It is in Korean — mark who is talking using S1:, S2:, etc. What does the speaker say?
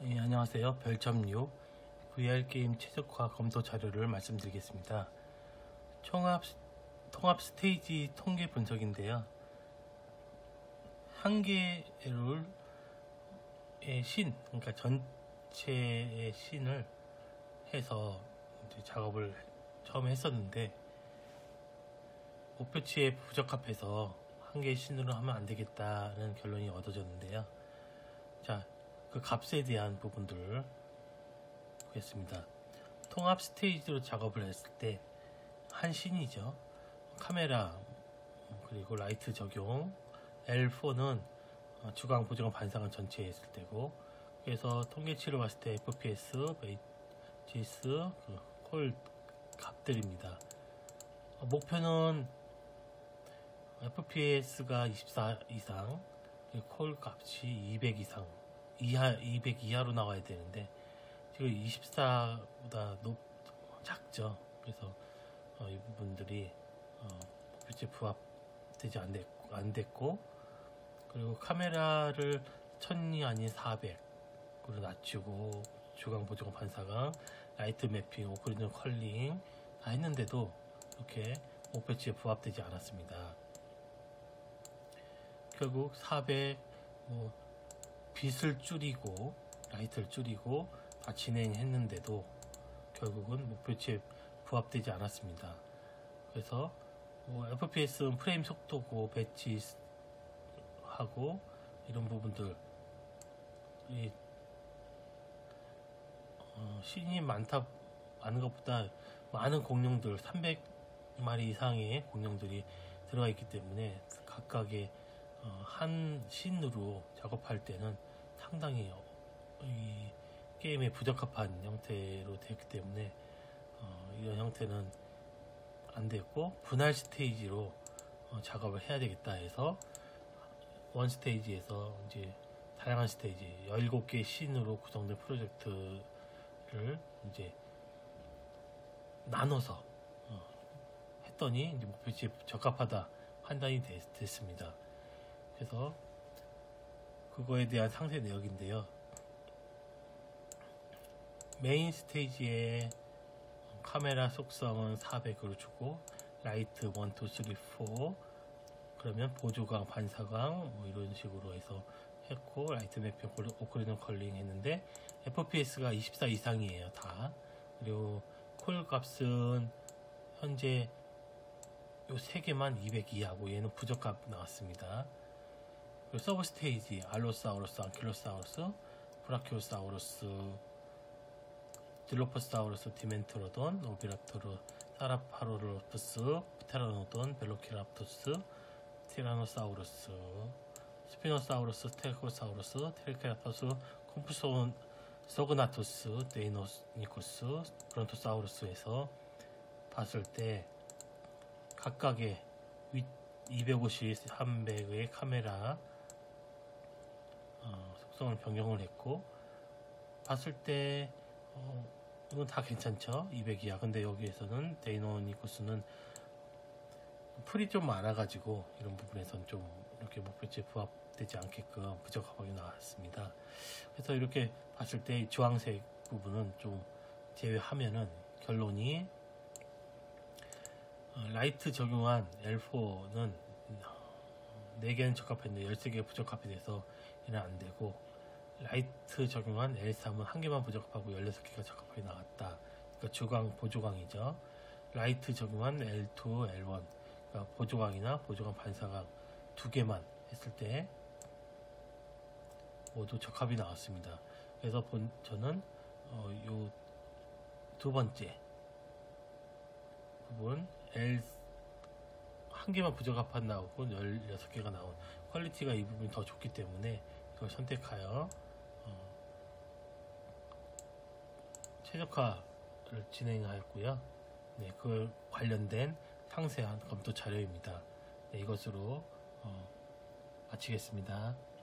S1: 안녕하세요. 별점유 VR게임 최적화 검토 자료를 말씀드리겠습니다. 통합 스테이지 통계 분석인데요. 한 개의 룰의 그러니까 전체의 씬을 해서 이제 작업을 처음 했었는데, 목표치에 부적합해서 한 개의 씬으로 하면 안 되겠다는 결론이 얻어졌는데요. 자, 그 값에 대한 부분들을 보겠습니다. 통합 스테이지로 작업을 했을 때 한 씬이죠. 카메라 그리고 라이트 적용, L4는 주광, 보정광, 반사광 전체에 있을 때고, 그래서 통계치로 봤을 때 FPS, 메이지스, 콜 값들입니다. 목표는 FPS가 24 이상, 콜 값이 200 이상, 200 이하로 나와야 되는데 지금 24보다 작죠. 그래서 이 부분들이 목표치에 부합되지 안 됐고, 그리고 카메라를 1000이 아닌 400으로 낮추고, 주광, 보정광, 반사광, 라이트 매핑, 오크리전 컬링 다 했는데도 이렇게 목표치에 부합되지 않았습니다. 결국 400 빛을 줄이고 라이트를 줄이고 다 진행했는데도 결국은 목표치에 부합되지 않았습니다. 그래서 FPS는 프레임 속도고 배치하고 이런 부분들, 씬이 많은 것보다 많은 공룡들, 300마리 이상의 공룡들이 들어가 있기 때문에 각각의 한 씬으로 작업할 때는 상당히 이 게임에 부적합한 형태로 되었기 때문에 이런 형태는 안 됐고, 분할 스테이지로 작업을 해야 되겠다 해서 원 스테이지에서 이제 다양한 스테이지 17개의 씬으로 구성된 프로젝트를 이제 나눠서 했더니 이제 목표치에 적합하다 판단이 됐습니다. 그래서 그거에 대한 상세 내역인데요. 메인 스테이지에 카메라 속성은 400으로 주고, 라이트 1, 2, 3, 4, 그러면 보조광, 반사광 이런 식으로 해서 했고, 라이트 매핑, 오크리전 컬링 했는데 FPS가 24 이상이에요 다. 그리고 콜 값은 현재 요 3개만 200 이하고 얘는 부적합 나왔습니다. 그리고 서브 스테이지 알로사우루스, 안킬로사우루스, 브라키오사우루스, 딜로포사우루스, 디멘트로돈, 오비랍토르, 사라파로로프스, 테라노돈, 벨로키랍토스, 티라노사우루스, 스피노사우루스, 스테고사우루스, 테리케라토스, 콤프소그나토스, 데이노니코스, 브론토사우루스에서 봤을 때 각각의 250, 300의 카메라 속성을 변경을 했고, 봤을 때 이건 다 괜찮죠. 200 이하. 근데 여기에서는 데이노니쿠스는 풀이 좀 많아가지고 이런 부분에선 좀 이렇게 목표치에 부합되지 않게끔 부적합하게 나왔습니다. 그래서 이렇게 봤을 때 주황색 부분은 좀 제외하면은 결론이, 라이트 적용한 L4는 4개는 적합했는데 13개가 부적합이 돼서 이는 안 되고, 라이트 적용한 L3은 1개만 부적합하고 16개가 적합하게 나왔다. 그러니까 주광, 보조광이죠. 라이트 적용한 L2, L1, 그러니까 보조광이나 보조광, 반사광 2개만 했을 때 모두 적합이 나왔습니다. 그래서 저는 요 두 번째 부분 L 1개만 부적합한 나오고 16개가 나온 퀄리티가 이 부분이 더 좋기 때문에 이걸 선택하여 최적화를 진행하였고요. 네, 그 관련된 상세한 검토 자료입니다. 네, 이것으로 마치겠습니다.